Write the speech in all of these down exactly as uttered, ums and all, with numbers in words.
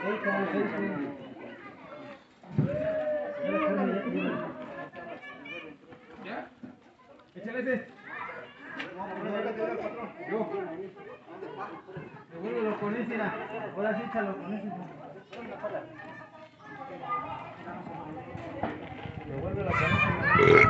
¿Ya? Échale ese. Yo. Devuélvelo con ese, mira. Ahora sí échalo con ese. Devuélvelo con ese.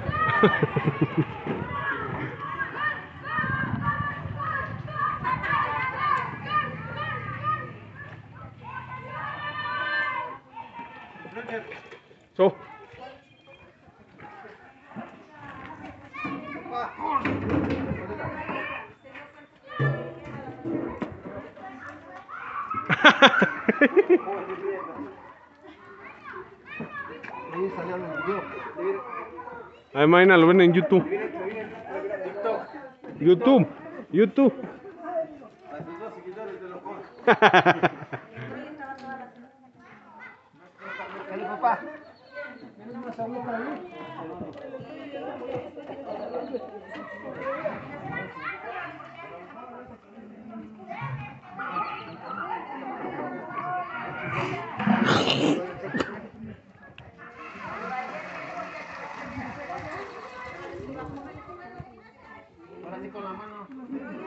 So. Ahí mañana lo ven en YouTube. YouTube. YouTube. Dale, papá. ¿Tienes una sabía para mí? Ahora sí con la mano.